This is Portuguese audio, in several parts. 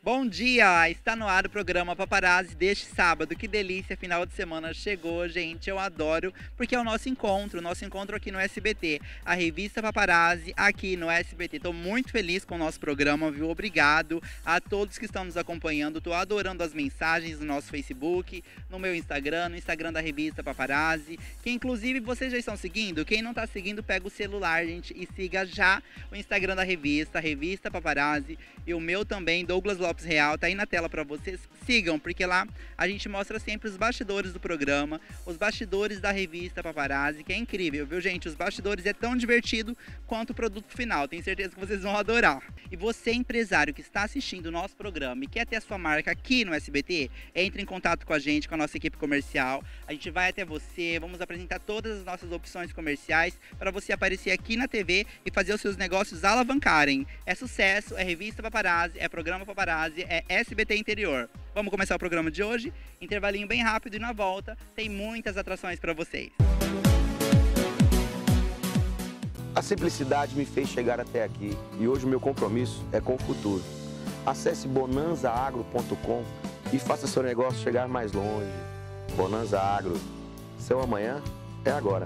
Bom dia! Está no ar o programa Paparazzi deste sábado. Que delícia, final de semana chegou, gente. Eu adoro, porque é o nosso encontro aqui no SBT. A revista Paparazzi aqui no SBT. Estou muito feliz com o nosso programa, viu? Obrigado a todos que estão nos acompanhando. Estou adorando as mensagens no nosso Facebook, no meu Instagram, no Instagram da revista Paparazzi, que inclusive vocês já estão seguindo. Quem não está seguindo, pega o celular, gente, e siga já o Instagram da revista, Revista Paparazzi, e o meu também, Douglas Lopes Real, tá aí na tela para vocês. Sigam, porque lá a gente mostra sempre os bastidores do programa, os bastidores da revista Paparazzi, que é incrível, viu, gente? Os bastidores é tão divertido quanto o produto final. Tenho certeza que vocês vão adorar. E você, empresário que está assistindo o nosso programa e quer ter a sua marca aqui no SBT, entre em contato com a gente, com a nossa equipe comercial. A gente vai até você, vamos apresentar todas as nossas opções comerciais para você aparecer aqui na TV e fazer os seus negócios alavancarem. É sucesso, é revista Paparazzi, é programa Paparazzi, é SBT Interior. Vamos começar o programa de hoje, intervalinho bem rápido e na volta tem muitas atrações para vocês. A simplicidade me fez chegar até aqui e hoje o meu compromisso é com o futuro. Acesse bonanzaagro.com e faça seu negócio chegar mais longe. Bonanza Agro, seu amanhã é agora.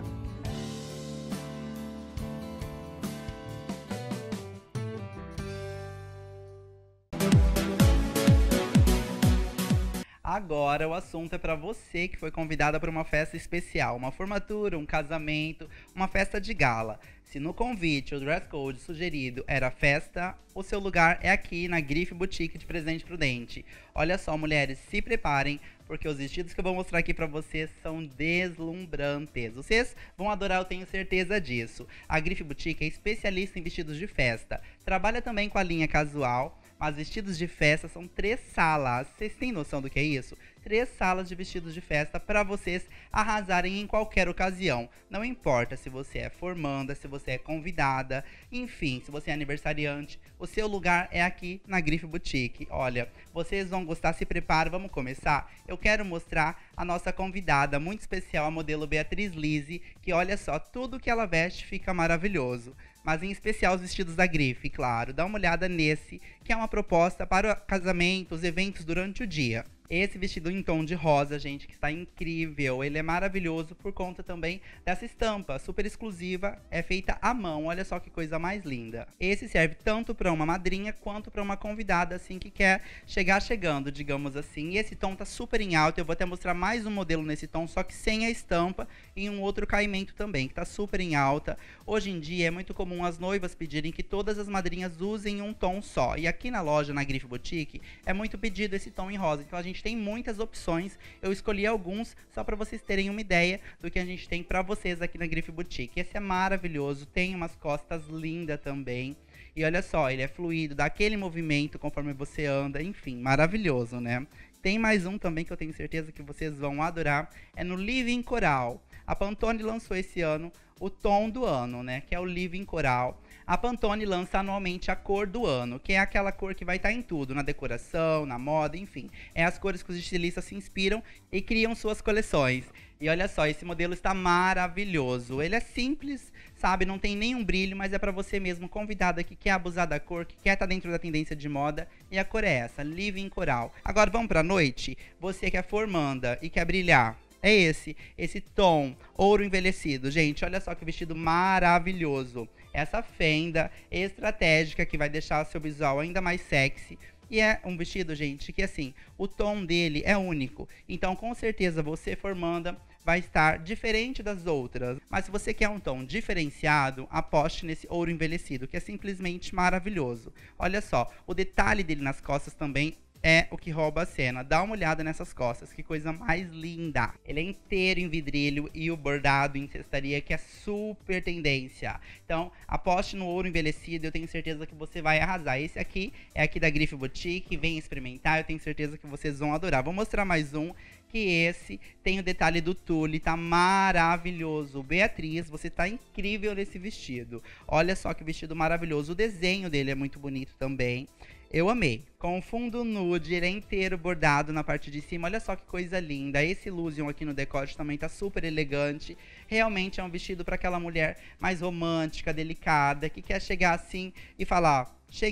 Agora o assunto é para você que foi convidada para uma festa especial, uma formatura, um casamento, uma festa de gala. Se no convite o dress code sugerido era festa, o seu lugar é aqui na Grife Boutique de Presidente Prudente. Olha só, mulheres, se preparem, porque os vestidos que eu vou mostrar aqui pra vocês são deslumbrantes. Vocês vão adorar, eu tenho certeza disso. A Grife Boutique é especialista em vestidos de festa. Trabalha também com a linha casual, mas vestidos de festa são 3 salas. Vocês têm noção do que é isso? 3 salas de vestidos de festa para vocês arrasarem em qualquer ocasião. Não importa se você é formanda, se você é convidada, enfim, se você é aniversariante, o seu lugar é aqui na Grife Boutique. Olha, vocês vão gostar, se prepara, vamos começar? Eu quero mostrar a nossa convidada muito especial, a modelo Beatriz Lise, que olha só, tudo que ela veste fica maravilhoso. Mas em especial os vestidos da Grife, claro. Dá uma olhada nesse, que é uma proposta para casamentos, eventos durante o dia. Esse vestido em tom de rosa, gente, que está incrível. Ele é maravilhoso por conta também dessa estampa super exclusiva. É feita à mão, olha só que coisa mais linda. Esse serve tanto para uma madrinha quanto para uma convidada, assim, que quer chegar chegando, digamos assim. E esse tom tá super em alta. Eu vou até mostrar mais um modelo nesse tom, só que sem a estampa e um outro caimento também, que tá super em alta. Hoje em dia é muito comum as noivas pedirem que todas as madrinhas usem um tom só. E aqui na loja, na Grife Boutique, é muito pedido esse tom em rosa. Então a gente tem muitas opções, eu escolhi alguns só para vocês terem uma ideia do que a gente tem para vocês aqui na Grife Boutique. Esse é maravilhoso, tem umas costas lindas também. E olha só, ele é fluido, dá aquele movimento conforme você anda, enfim, maravilhoso, né? Tem mais um também que eu tenho certeza que vocês vão adorar, é no Living Coral. A Pantone lançou esse ano o tom do ano, né, que é o Living Coral. A Pantone lança anualmente a cor do ano, que é aquela cor que vai estar em tudo, na decoração, na moda, enfim. É as cores que os estilistas se inspiram e criam suas coleções. E olha só, esse modelo está maravilhoso. Ele é simples, sabe, não tem nenhum brilho, mas é para você mesmo, convidada que quer abusar da cor, que quer estar dentro da tendência de moda. E a cor é essa, Living Coral. Agora vamos pra noite? Você que é formanda e quer brilhar. É esse tom ouro envelhecido. Gente, olha só que vestido maravilhoso. Essa fenda estratégica que vai deixar seu visual ainda mais sexy. E é um vestido, gente, que assim, o tom dele é único. Então, com certeza, você formanda vai estar diferente das outras. Mas se você quer um tom diferenciado, aposte nesse ouro envelhecido, que é simplesmente maravilhoso. Olha só, o detalhe dele nas costas também é o que rouba a cena. Dá uma olhada nessas costas, que coisa mais linda. Ele é inteiro em vidrilho e o bordado em cestaria, que é super tendência. Então, aposte no ouro envelhecido, eu tenho certeza que você vai arrasar. Esse aqui é aqui da Grife Boutique, vem experimentar, eu tenho certeza que vocês vão adorar. Vou mostrar mais um, que esse tem o detalhe do tule, tá maravilhoso. Beatriz, você tá incrível nesse vestido. Olha só que vestido maravilhoso, o desenho dele é muito bonito também. Eu amei. Com fundo nude, ele é inteiro bordado na parte de cima. Olha só que coisa linda. Esse illusion aqui no decote também tá super elegante. Realmente é um vestido para aquela mulher mais romântica, delicada, que quer chegar assim e falar: cheguei,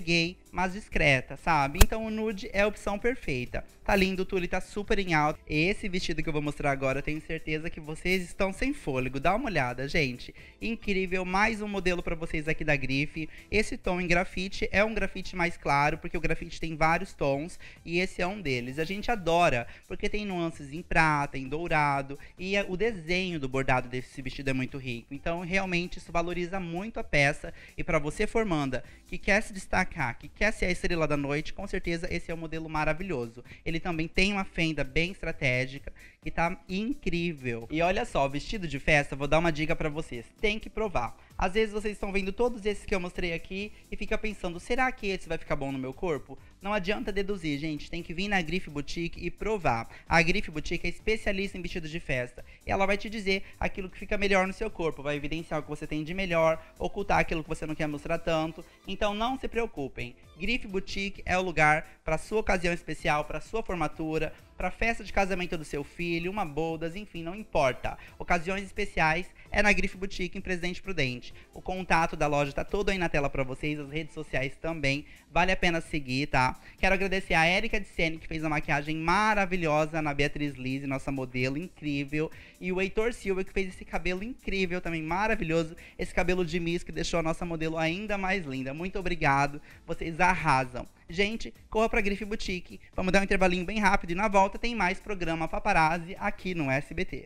mas discreta, sabe? Então o nude é a opção perfeita. Tá lindo, o tule tá super em alta. Esse vestido que eu vou mostrar agora, eu tenho certeza que vocês estão sem fôlego. Dá uma olhada, gente. Incrível, mais um modelo pra vocês aqui da Grife. Esse tom em grafite é um grafite mais claro, porque o grafite tem vários tons, e esse é um deles. A gente adora, porque tem nuances em prata, em dourado, e o desenho do bordado desse vestido é muito rico. Então, realmente, isso valoriza muito a peça. E pra você, formanda, que quer se destacar, que quer ser a estrela da noite, com certeza esse é um modelo maravilhoso. Ele também tem uma fenda bem estratégica, que tá incrível. E olha só, vestido de festa, vou dar uma dica pra vocês. Tem que provar. Às vezes vocês estão vendo todos esses que eu mostrei aqui e fica pensando, será que esse vai ficar bom no meu corpo? Não adianta deduzir, gente. Tem que vir na Grife Boutique e provar. A Grife Boutique é especialista em vestidos de festa. E ela vai te dizer aquilo que fica melhor no seu corpo. Vai evidenciar o que você tem de melhor, ocultar aquilo que você não quer mostrar tanto. Então não se preocupem. Grife Boutique é o lugar para sua ocasião especial, para sua formatura, para festa de casamento do seu filho, uma bodas, enfim, não importa. Ocasiões especiais é na Grife Boutique em Presidente Prudente. O contato da loja tá todo aí na tela para vocês, as redes sociais também. Vale a pena seguir, tá? Quero agradecer a Érica de Sene, que fez a maquiagem maravilhosa na Beatriz Lise, nossa modelo incrível. E o Heitor Silva, que fez esse cabelo incrível também, maravilhoso. Esse cabelo de Miss que deixou a nossa modelo ainda mais linda. Muito obrigado, vocês arrasam. Gente, corra pra Grife Boutique. Vamos dar um intervalinho bem rápido e na volta tem mais programa Paparazzi aqui no SBT.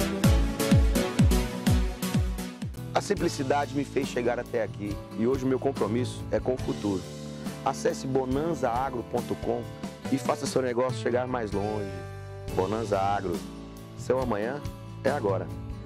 A simplicidade me fez chegar até aqui e hoje o meu compromisso é com o futuro. Acesse bonanzaagro.com e faça seu negócio chegar mais longe. Bonanza Agro, seu amanhã é agora.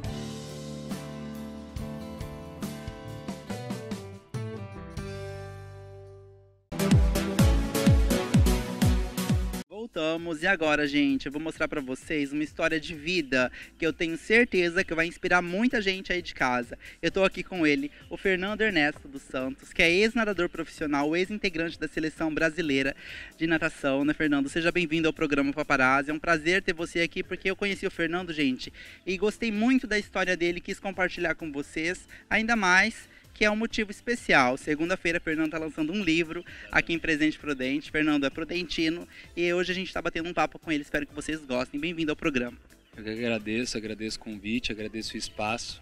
Voltamos, e agora, gente, eu vou mostrar pra vocês uma história de vida que eu tenho certeza que vai inspirar muita gente aí de casa. Eu tô aqui com ele, o Fernando Ernesto dos Santos, que é ex-nadador profissional, ex-integrante da seleção brasileira de natação, né, Fernando? Seja bem-vindo ao programa Paparazzi. É um prazer ter você aqui, porque eu conheci o Fernando, gente, e gostei muito da história dele, quis compartilhar com vocês, ainda mais que é um motivo especial. Segunda-feira, Fernando está lançando um livro aqui em Presidente Prudente. Fernando é prudentino e hoje a gente está batendo um papo com ele. Espero que vocês gostem. Bem-vindo ao programa. Eu que agradeço o convite, agradeço o espaço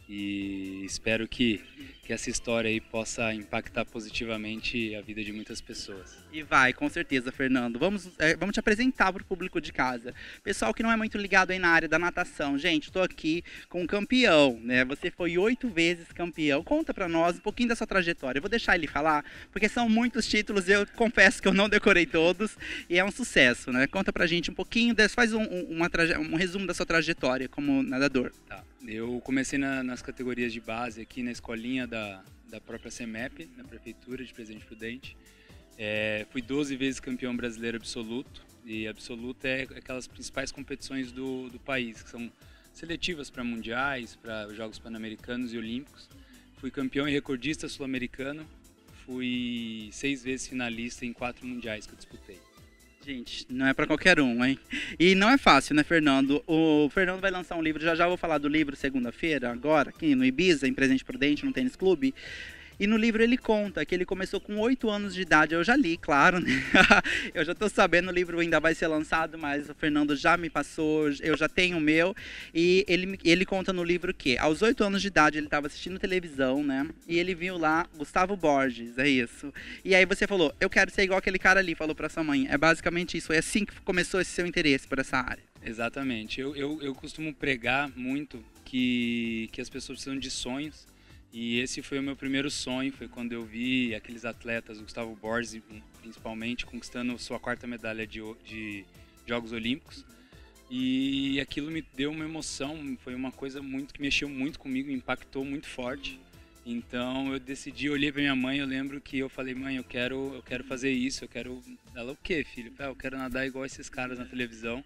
e espero que essa história aí possa impactar positivamente a vida de muitas pessoas. E vai, com certeza, Fernando. Vamos te apresentar para o público de casa. Pessoal que não é muito ligado aí na área da natação. Gente, estou aqui com um campeão, né? Você foi 8 vezes campeão. Conta para nós um pouquinho da sua trajetória. Eu vou deixar ele falar, porque são muitos títulos. Eu confesso que eu não decorei todos e é um sucesso, né? Conta pra gente um pouquinho, faz um resumo da sua trajetória como nadador. Tá. Eu comecei nas categorias de base aqui na escolinha da própria CEMEP, na Prefeitura de Presidente Prudente. Fui 12 vezes campeão brasileiro absoluto, e absoluto é aquelas principais competições do país, que são seletivas para mundiais, para Jogos Pan-Americanos e Olímpicos. Fui campeão e recordista sul-americano, fui 6 vezes finalista em 4 mundiais que eu disputei. Gente, não é pra qualquer um, hein? E não é fácil, né, Fernando? O Fernando vai lançar um livro, já vou falar do livro segunda-feira, agora, aqui no Ibiza, em Presidente Prudente, no Tênis Clube. E no livro ele conta que ele começou com 8 anos de idade. Eu já li, claro, né? Eu já tô sabendo, o livro ainda vai ser lançado, mas o Fernando já me passou, eu já tenho o meu. E ele conta no livro que aos 8 anos de idade ele estava assistindo televisão, né? E ele viu lá Gustavo Borges, é isso. E aí você falou, eu quero ser igual aquele cara ali, falou pra sua mãe. É basicamente isso, é assim que começou esse seu interesse por essa área. Exatamente. Eu costumo pregar muito que as pessoas precisam de sonhos. E esse foi o meu primeiro sonho, foi quando eu vi aqueles atletas, o Gustavo Borges principalmente, conquistando sua 4ª medalha de Jogos Olímpicos. E aquilo me deu uma emoção, foi uma coisa que mexeu muito comigo, impactou muito forte. Então eu decidi, olhei para minha mãe, eu lembro que eu falei, mãe, eu quero fazer isso, Ela, o quê, filho? Eu quero nadar igual esses caras na televisão.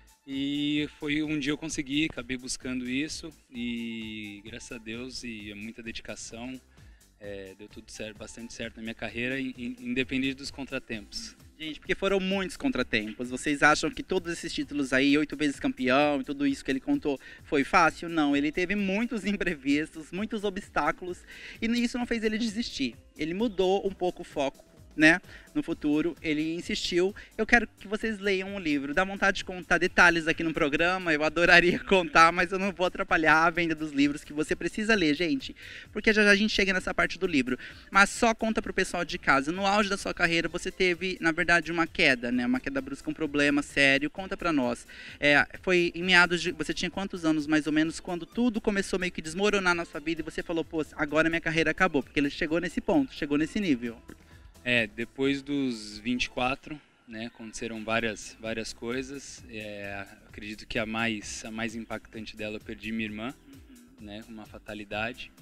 E foi um dia eu consegui, acabei buscando isso e graças a Deus e muita dedicação, deu tudo certo, bastante certo na minha carreira, independente dos contratempos. Gente, porque foram muitos contratempos. Vocês acham que todos esses títulos aí, 8 vezes campeão e tudo isso que ele contou, foi fácil? Não, ele teve muitos imprevistos, muitos obstáculos e isso não fez ele desistir. Ele mudou um pouco o foco né, no futuro, ele insistiu. Eu quero que vocês leiam o livro. Dá vontade de contar detalhes aqui no programa, eu adoraria contar, mas eu não vou atrapalhar a venda dos livros que você precisa ler, gente, porque já já a gente chega nessa parte do livro. Mas só conta pro pessoal de casa, no auge da sua carreira você teve, na verdade, uma queda, né, uma queda brusca, um problema sério. Conta pra nós. Foi em meados de... Você tinha quantos anos, mais ou menos, quando tudo começou meio que desmoronar na sua vida e você falou, pô, agora minha carreira acabou, porque ele chegou nesse ponto, chegou nesse nível. Depois dos 24, né, aconteceram várias coisas. Acredito que a mais impactante dela, eu perdi minha irmã, né, uma fatalidade.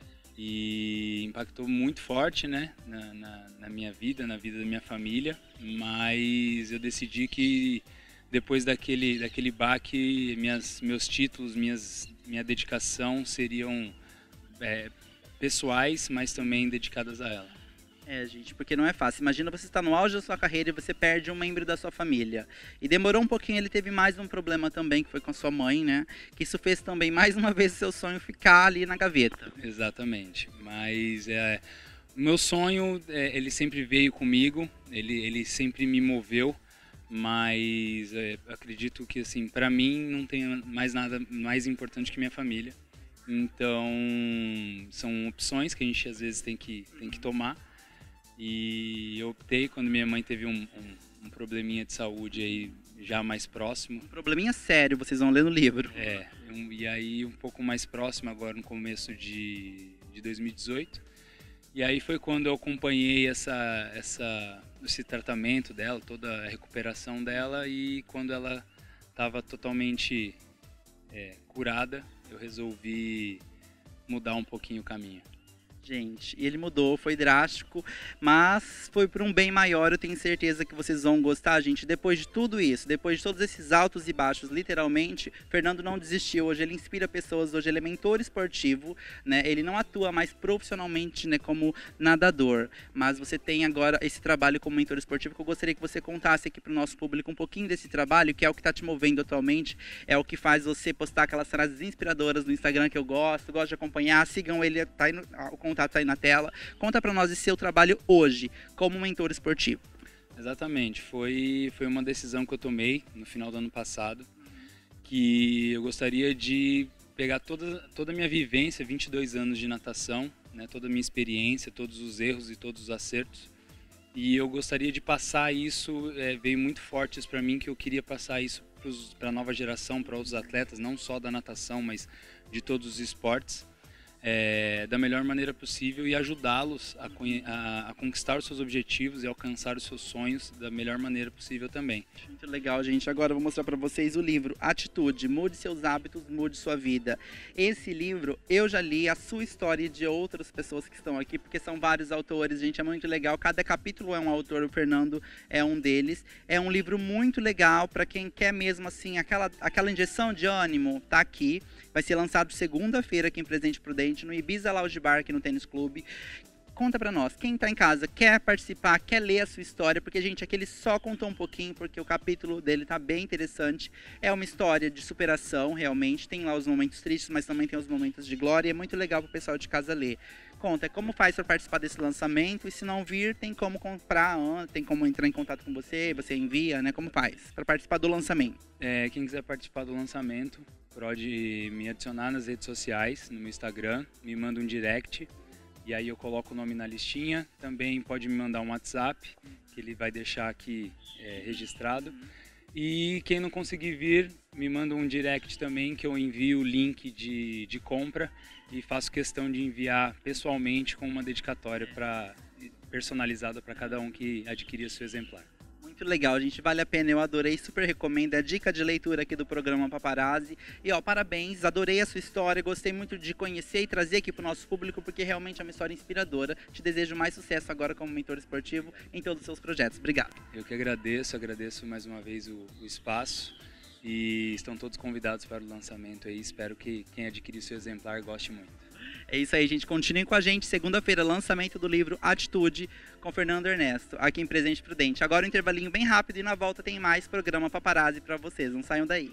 E impactou muito forte, né, na minha vida, na vida da minha família. Mas eu decidi que depois daquele baque, meus títulos, minha dedicação seriam pessoais, mas também dedicadas a ela. Gente, porque não é fácil. Imagina você estar no auge da sua carreira e você perde um membro da sua família. E demorou um pouquinho, ele teve mais um problema também, que foi com a sua mãe, né? Que isso fez também, mais uma vez, o seu sonho ficar ali na gaveta. Exatamente. Mas o meu sonho, ele sempre veio comigo, ele sempre me moveu. Mas acredito que, assim, para mim não tem mais nada mais importante que minha família. Então, são opções que a gente às vezes tem que tomar. E eu optei, quando minha mãe teve um probleminha de saúde aí já mais próximo. Um probleminha sério, vocês vão ler no livro. E aí um pouco mais próximo, agora no começo de 2018. E aí foi quando eu acompanhei esse tratamento dela, toda a recuperação dela, e quando ela estava totalmente curada, eu resolvi mudar um pouquinho o caminho. Gente, e ele mudou, foi drástico, mas foi por um bem maior. Eu tenho certeza que vocês vão gostar, gente. Depois de tudo isso, depois de todos esses altos e baixos, literalmente, Fernando não desistiu. Hoje ele inspira pessoas, hoje ele é mentor esportivo, né? Ele não atua mais profissionalmente, né, como nadador, mas você tem agora esse trabalho como mentor esportivo, que eu gostaria que você contasse aqui para o nosso público um pouquinho desse trabalho, que é o que está te movendo atualmente, é o que faz você postar aquelas frases inspiradoras no Instagram que eu gosto de acompanhar. Sigam ele, tá aí o contato tá aí na tela. Conta para nós esse seu trabalho hoje como mentor esportivo. Exatamente, foi uma decisão que eu tomei no final do ano passado, que eu gostaria de pegar toda a minha vivência, 22 anos de natação, né, toda a minha experiência, todos os erros e todos os acertos, e eu gostaria de passar isso, veio muito forte isso para mim, que eu queria passar isso para a nova geração, para outros atletas, não só da natação, mas de todos os esportes. Da melhor maneira possível e ajudá-los a conquistar os seus objetivos e alcançar os seus sonhos da melhor maneira possível também. Muito legal, gente. Agora eu vou mostrar para vocês o livro Atitude, Mude Seus Hábitos, Mude Sua Vida. Esse livro eu já li a sua história e de outras pessoas que estão aqui, porque são vários autores, gente, é muito legal. Cada capítulo é um autor, o Fernando é um deles. É um livro muito legal para quem quer mesmo assim aquela injeção de ânimo, tá aqui. Vai ser lançado segunda-feira aqui em Presidente Prudente, no Ibiza Lounge Bar, aqui no Tênis Clube. Conta pra nós, quem tá em casa, quer participar, quer ler a sua história, porque, gente, aqui ele só contou um pouquinho, porque o capítulo dele tá bem interessante. É uma história de superação, realmente. Tem lá os momentos tristes, mas também tem os momentos de glória. E é muito legal pro pessoal de casa ler. Conta, como faz para participar desse lançamento? E se não vir, tem como comprar, tem como entrar em contato com você envia, né? Como faz para participar do lançamento? Quem quiser participar do lançamento, pode me adicionar nas redes sociais, no meu Instagram, me manda um direct, e aí eu coloco o nome na listinha. Também pode me mandar um WhatsApp, que ele vai deixar aqui registrado. E quem não conseguir vir, me manda um direct também, que eu envio o link de compra e faço questão de enviar pessoalmente com uma dedicatória personalizada para cada um que adquirir seu exemplar. Muito legal, gente, vale a pena, eu adorei, super recomendo, a dica de leitura aqui do programa Paparazzi. E parabéns, adorei a sua história, gostei muito de conhecer e trazer aqui para o nosso público, porque realmente é uma história inspiradora. Te desejo mais sucesso agora como mentor esportivo em todos os seus projetos. Obrigado. Eu que agradeço mais uma vez o espaço, e estão todos convidados para o lançamento aí. Espero que quem adquirir seu exemplar goste muito. É isso aí, gente. Continuem com a gente. Segunda-feira, lançamento do livro Atitude, com Fernando Ernesto, aqui em Presidente Prudente. Agora um intervalinho bem rápido e na volta tem mais programa Paparazzi para vocês. Não saiam daí.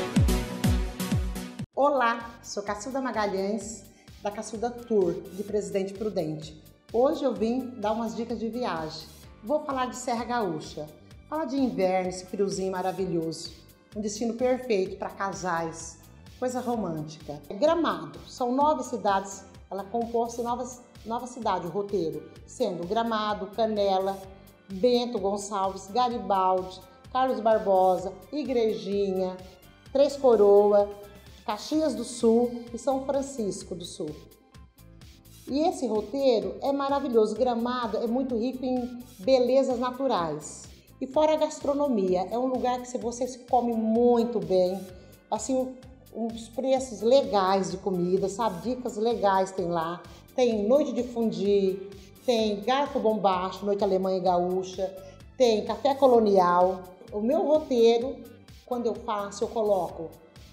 Olá, sou Cacilda Magalhães, da Cacilda Tour, de Presidente Prudente. Hoje eu vim dar umas dicas de viagem. Vou falar de Serra Gaúcha. Falar de inverno, esse friozinho maravilhoso. Um destino perfeito para casais. Coisa romântica. Gramado. São 9 cidades. Ela composta em nova cidade, o roteiro. Sendo Gramado, Canela, Bento Gonçalves, Garibaldi, Carlos Barbosa, Igrejinha, Três Coroas, Caxias do Sul e São Francisco do Sul. E esse roteiro é maravilhoso. Gramado é muito rico em belezas naturais. E fora a gastronomia, é um lugar que você se come muito bem. Assim, uns preços legais de comida, sabe? Dicas legais tem lá. Tem noite de fondue, tem garfo bombacho, noite alemã e gaúcha, tem café colonial. O meu roteiro, quando eu faço, eu coloco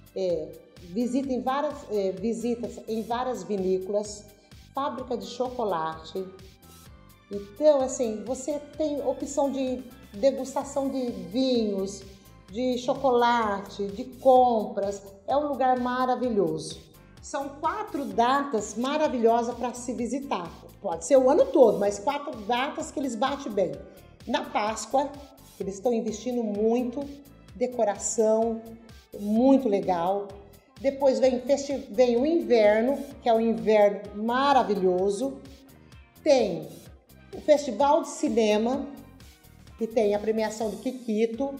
visitas em várias vinícolas, fábrica de chocolate. Então, assim, você tem opção de degustação de vinhos, de chocolate, de compras. É um lugar maravilhoso. São 4 datas maravilhosas para se visitar. Pode ser o ano todo, mas 4 datas que eles batem bem. Na Páscoa, eles estão investindo muito, decoração, muito legal. Depois vem o inverno, que é um inverno maravilhoso. Tem o Festival de Cinema, que tem a premiação do Kikito.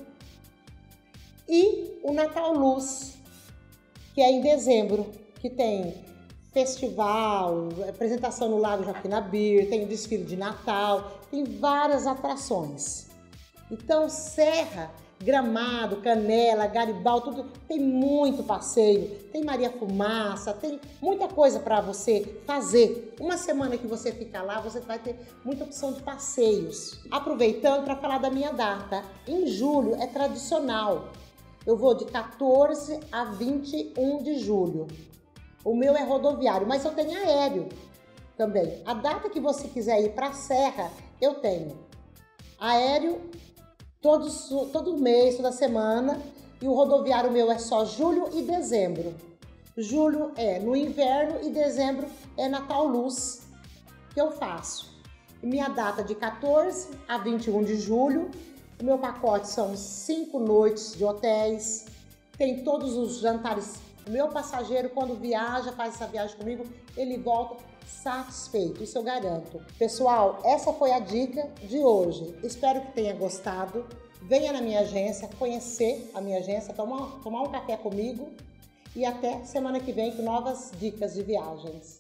E o Natal Luz, que é em dezembro, que tem festival, apresentação no Lago Joaquinabir, tem o desfile de Natal, tem várias atrações. Então, Serra, Gramado, Canela, Garibaldi, tudo, tem muito passeio, tem Maria Fumaça, tem muita coisa para você fazer. Uma semana que você ficar lá, você vai ter muita opção de passeios. Aproveitando para falar da minha data, em julho é tradicional. Eu vou de 14 a 21 de julho. O meu é rodoviário, mas eu tenho aéreo também. A data que você quiser ir para a Serra, eu tenho aéreo todo mês, toda semana, e o rodoviário meu é só julho e dezembro. Julho é no inverno e dezembro é Natal Luz que eu faço. E minha data de 14 a 21 de julho, o meu pacote são 5 noites de hotéis, tem todos os jantares. O meu passageiro, quando viaja, faz essa viagem comigo, ele volta satisfeito, isso eu garanto. Pessoal, essa foi a dica de hoje. Espero que tenha gostado. Venha na minha agência, conhecer a minha agência, tomar um café comigo e até semana que vem com novas dicas de viagens.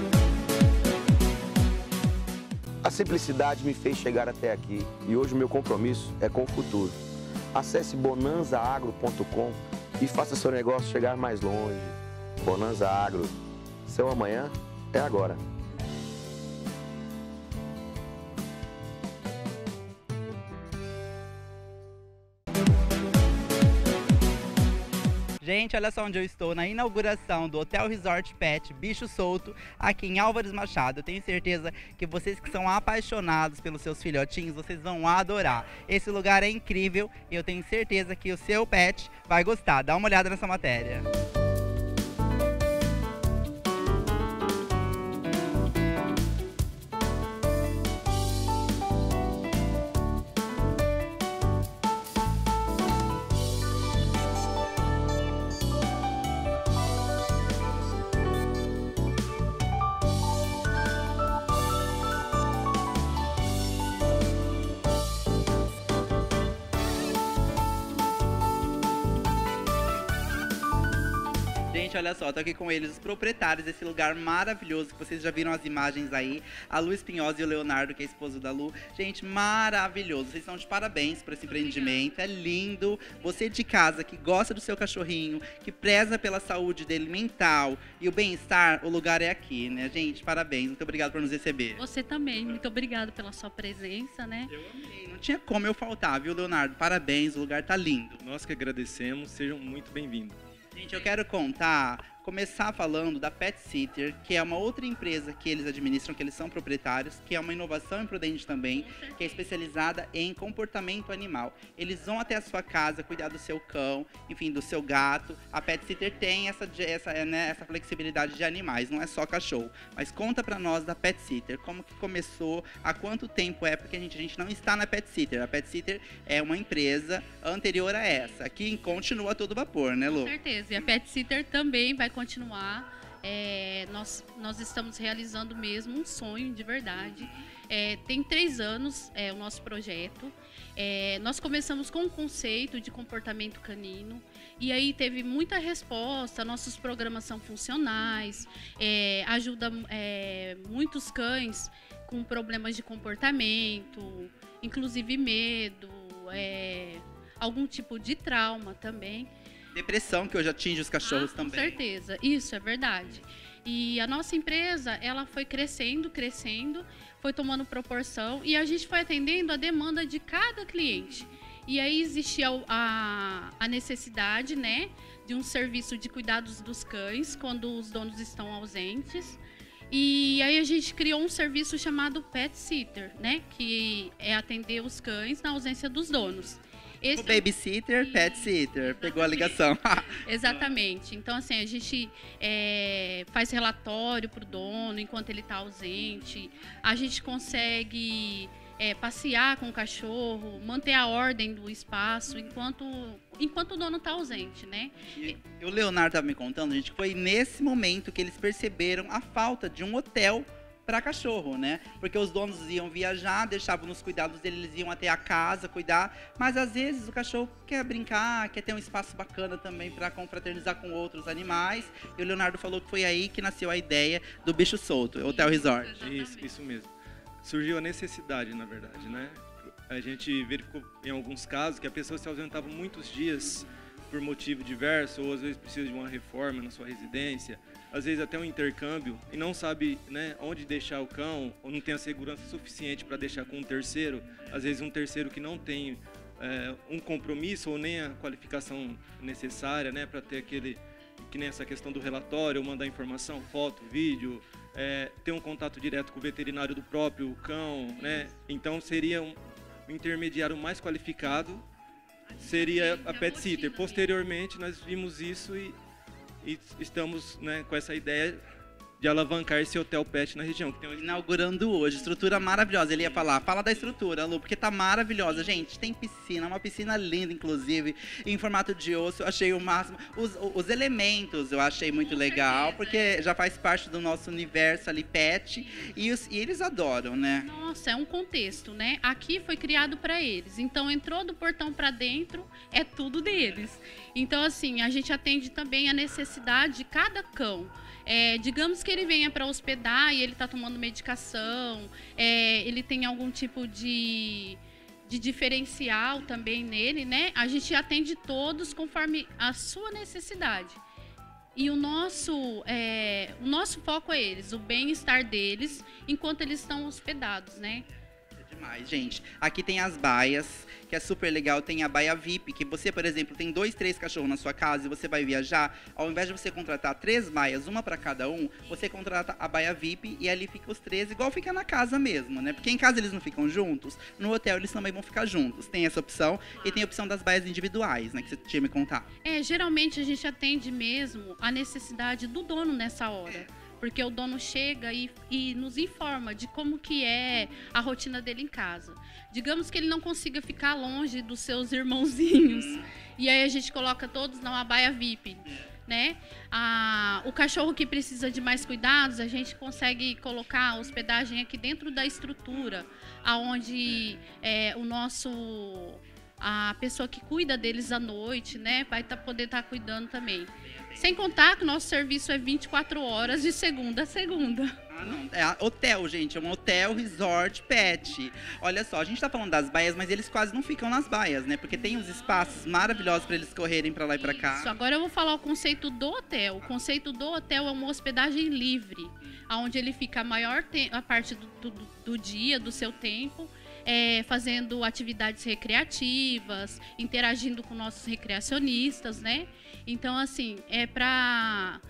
A simplicidade me fez chegar até aqui e hoje o meu compromisso é com o futuro. Acesse bonanzaagro.com e faça seu negócio chegar mais longe. Bonanza Agro. Seu amanhã é agora. Gente, olha só onde eu estou, na inauguração do Hotel Resort Pet Bicho Solto, aqui em Álvares Machado. Eu tenho certeza que vocês que são apaixonados pelos seus filhotinhos, vocês vão adorar. Esse lugar é incrível e eu tenho certeza que o seu pet vai gostar. Dá uma olhada nessa matéria. Gente, olha só, tô aqui com eles, os proprietários desse lugar maravilhoso, que vocês já viram as imagens aí, a Lu Espinhosa e o Leonardo, que é esposo da Lu. Gente, maravilhoso, vocês estão de parabéns por esse empreendimento, é lindo. Você de casa, que gosta do seu cachorrinho, que preza pela saúde dele mental e o bem-estar, o lugar é aqui, né? Gente, parabéns, muito obrigado por nos receber. Você também, muito obrigado pela sua presença, né? Eu amei, não tinha como eu faltar, viu, Leonardo? Parabéns, o lugar tá lindo. Nós que agradecemos, sejam muito bem-vindos. Gente, eu quero contar começar falando da Pet Sitter, que é uma outra empresa que eles administram, que eles são proprietários, que é uma inovação imprudente também, que é especializada em comportamento animal. Eles vão até a sua casa cuidar do seu cão, enfim, do seu gato. A Pet Sitter tem essa flexibilidade de animais, não é só cachorro. Mas conta pra nós da Pet Sitter, como que começou, há quanto tempo é, porque a gente não está na Pet Sitter. A Pet Sitter é uma empresa anterior a essa, que continua a todo vapor, né, Lu? Com certeza, e a Pet Sitter também vai continuar. Nós estamos realizando mesmo um sonho de verdade. Tem 3 anos o nosso projeto. Nós começamos com um conceito de comportamento canino e aí teve muita resposta. Nossos programas são funcionais, ajuda muitos cães com problemas de comportamento, inclusive medo, algum tipo de trauma também. Depressão, que hoje atinge os cachorros também. Com certeza, isso é verdade. E a nossa empresa, ela foi crescendo, foi tomando proporção e a gente foi atendendo a demanda de cada cliente. E aí existia a necessidade, né, de um serviço de cuidados dos cães quando os donos estão ausentes. E aí a gente criou um serviço chamado Pet Sitter, né, que é atender os cães na ausência dos donos. O babysitter, pet sitter, pegou a ligação. Exatamente. Então, assim, a gente faz relatório para o dono enquanto ele está ausente. A gente consegue passear com o cachorro, manter a ordem do espaço enquanto o dono está ausente, né? E o Leonardo estava me contando, gente, que foi nesse momento que eles perceberam a falta de um hotel para cachorro, né? Porque os donos iam viajar, deixavam nos cuidados deles, eles iam até a casa cuidar, mas às vezes o cachorro quer brincar, quer ter um espaço bacana também para confraternizar com outros animais. E o Leonardo falou que foi aí que nasceu a ideia do Bicho Solto, Hotel Resort. Isso mesmo. Surgiu a necessidade, na verdade, né? A gente verificou em alguns casos que a pessoa se ausentava muitos dias por motivo diverso, ou às vezes precisa de uma reforma na sua residência, às vezes até um intercâmbio, e não sabe, né, onde deixar o cão, ou não tem a segurança suficiente para deixar com um terceiro, às vezes um terceiro que não tem um compromisso ou nem a qualificação necessária, né, para ter aquele, que nem essa questão do relatório, ou mandar informação, foto, vídeo, ter um contato direto com o veterinário do próprio cão, né? Então seria um intermediário mais qualificado, seria a Pet Sitter. Posteriormente nós vimos isso e estamos, né, com essa ideia de alavancar esse hotel pet na região. Que tem Inaugurando hoje, estrutura maravilhosa. Ele ia falar, fala da estrutura, Lu, porque tá maravilhosa. Gente, tem piscina, uma piscina linda, inclusive, em formato de osso. Eu achei o máximo. Os elementos eu achei muito legal, porque já faz parte do nosso universo ali, pet. E eles adoram, né? Nossa, é um contexto, né? Aqui foi criado para eles. Então, entrou do portão para dentro, é tudo deles. Então, assim, a gente atende também a necessidade de cada cão. Digamos que ele venha para hospedar e ele está tomando medicação, ele tem algum tipo de diferencial também nele, né? A gente atende todos conforme a sua necessidade. E o nosso foco é eles, o bem-estar deles enquanto eles estão hospedados, né? É demais, gente. Aqui tem as baias, que é super legal. Tem a baia VIP, que você, por exemplo, tem 2, 3 cachorros na sua casa e você vai viajar. Ao invés de você contratar 3 baias, uma para cada um, você contrata a baia VIP e ali fica os 3, igual fica na casa mesmo, né? Porque em casa eles não ficam juntos, no hotel eles também vão ficar juntos. Tem essa opção e tem a opção das baias individuais, né? Que você tinha me contar. Geralmente a gente atende mesmo a necessidade do dono nessa hora. Porque o dono chega e nos informa de como que é a rotina dele em casa. Digamos que ele não consiga ficar longe dos seus irmãozinhos. E aí a gente coloca todos numa baia VIP, né? O cachorro que precisa de mais cuidados, a gente consegue colocar a hospedagem aqui dentro da estrutura, aonde a pessoa que cuida deles à noite, né, vai poder estar cuidando também. Sem contar que o nosso serviço é 24 horas de segunda a segunda. Não. Hotel, gente. É um hotel resort pet. Olha só, a gente tá falando das baias, mas eles quase não ficam nas baias, né? Porque tem os espaços maravilhosos para eles correrem para lá e para cá. Isso, agora eu vou falar o conceito do hotel. O conceito do hotel é uma hospedagem livre, onde ele fica a parte do dia, do seu tempo, fazendo atividades recreativas, interagindo com nossos recreacionistas, né? Então, assim, é para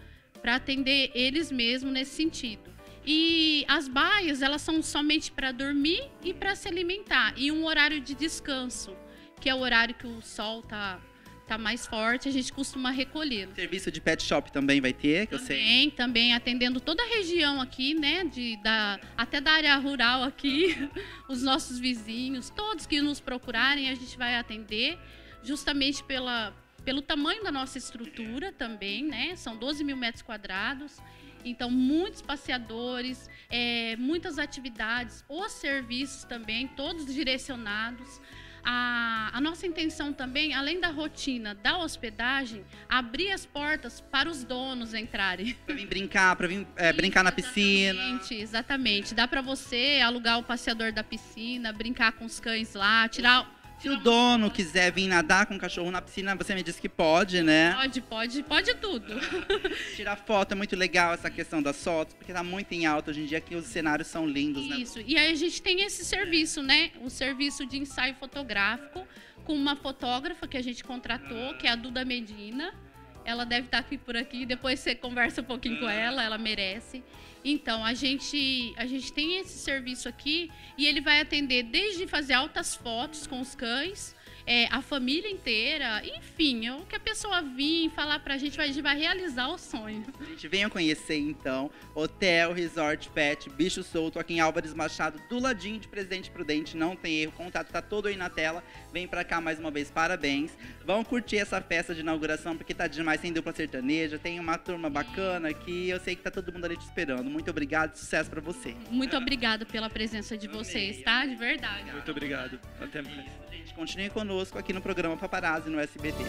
para atender eles mesmos nesse sentido. E as baias, elas são somente para dormir e para se alimentar. E um horário de descanso, que é o horário que o sol tá mais forte, a gente costuma recolhê-los. Serviço de pet shop também vai ter, que eu sei. Também, atendendo toda a região aqui, né, até da área rural aqui, os nossos vizinhos, todos que nos procurarem, a gente vai atender, justamente pelo tamanho da nossa estrutura também, né, são 12 mil metros quadrados, então muitos passeadores, muitas atividades, os serviços também, todos direcionados. A nossa intenção também, além da rotina da hospedagem, abrir as portas para os donos entrarem. Para vir brincar, brincar na piscina. Exatamente. Dá para você alugar o passeador da piscina, brincar com os cães lá, Se o dono quiser vir nadar com o cachorro na piscina, você me disse que pode, né? Pode tudo. Tirar foto é muito legal, essa questão das fotos, porque tá muito em alta hoje em dia, que os cenários são lindos, né? Isso, e aí a gente tem esse serviço, né? O serviço de ensaio fotográfico, com uma fotógrafa que a gente contratou, que é a Duda Medina. Ela deve estar por aqui, depois você conversa um pouquinho com ela merece. Então, a gente tem esse serviço aqui e ele vai atender desde fazer altas fotos com os cães, a família inteira, enfim, o que a pessoa vir falar pra gente, a gente vai realizar o sonho. A gente venha conhecer, então, Hotel Resort Pet Bicho Solto, aqui em Álvares Machado, do ladinho de Presidente Prudente, não tem erro, o contato tá todo aí na tela. Vem pra cá mais uma vez, parabéns. Vão curtir essa festa de inauguração, porque tá demais, tem dupla sertaneja, tem uma turma bacana aqui, eu sei que tá todo mundo ali te esperando. Muito obrigado, sucesso pra você. Muito obrigada pela presença de vocês, tá? De verdade. Muito obrigado. Até mais. Gente, continue conosco aqui no programa Paparazzi no SBT.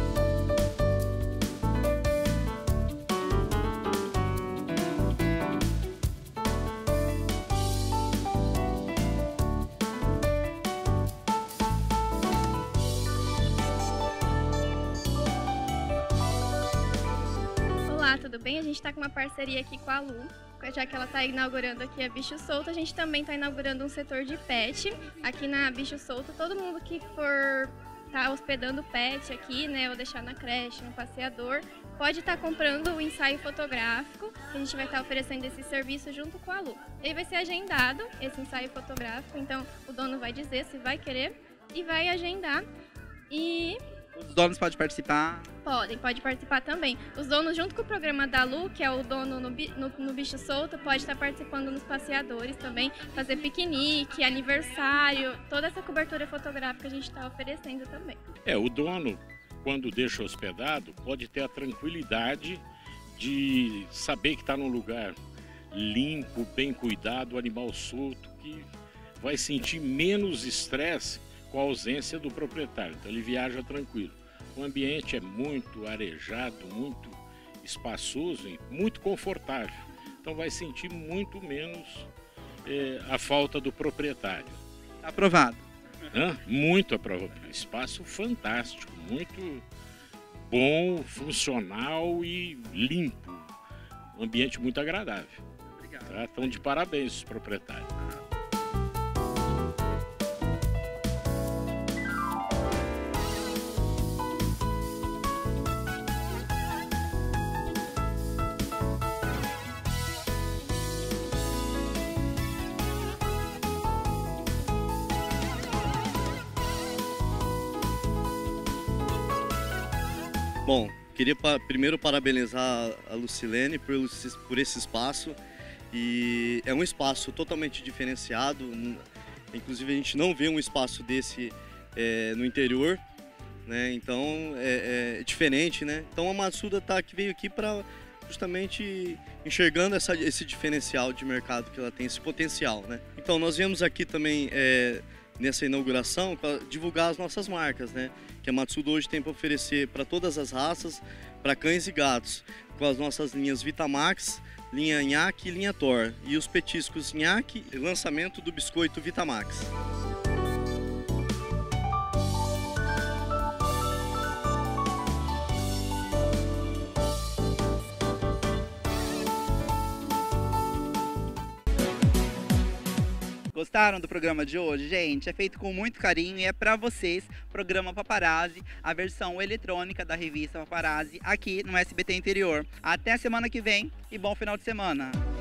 Olá, tudo bem? A gente está com uma parceria aqui com a Lu, já que ela está inaugurando aqui a Bicho Solto, a gente também está inaugurando um setor de pet aqui na Bicho Solto. Todo mundo que for estar hospedando pet aqui, né, ou deixar na creche, no passeador, pode estar comprando o ensaio fotográfico, que a gente vai estar oferecendo esse serviço junto com a Lu. Ele vai ser agendado, esse ensaio fotográfico, então o dono vai dizer se vai querer e vai agendar. E os donos podem participar? Pode participar também. Os donos, junto com o programa da Lu, que é o dono no Bicho Solto, pode estar participando nos passeadores também, fazer piquenique, aniversário, toda essa cobertura fotográfica a gente está oferecendo também. O dono, quando deixa hospedado, pode ter a tranquilidade de saber que está num lugar limpo, bem cuidado, animal solto, que vai sentir menos estresse com a ausência do proprietário, então ele viaja tranquilo. O ambiente é muito arejado, muito espaçoso e muito confortável, então vai sentir muito menos a falta do proprietário. Aprovado. Muito aprovado. Espaço fantástico, muito bom, funcional e limpo. Um ambiente muito agradável. Obrigado. Tá? Então, de parabéns os proprietários. Bom, queria primeiro parabenizar a Lucilene por esse espaço, e é um espaço totalmente diferenciado, inclusive a gente não vê um espaço desse no interior, né? Então é diferente, né? Então a Matsuda veio aqui para justamente enxergando esse diferencial de mercado que ela tem, esse potencial, né? Então nós viemos aqui também nessa inauguração para divulgar as nossas marcas, né? Que a Matsuda hoje tem para oferecer para todas as raças, para cães e gatos, com as nossas linhas Vitamax, linha Nhaque e linha Thor, e os petiscos Nhaque e lançamento do biscoito Vitamax. Gostaram do programa de hoje, gente? É feito com muito carinho e é pra vocês, programa Paparazzi, a versão eletrônica da revista Paparazzi, aqui no SBT Interior. Até a semana que vem e bom final de semana!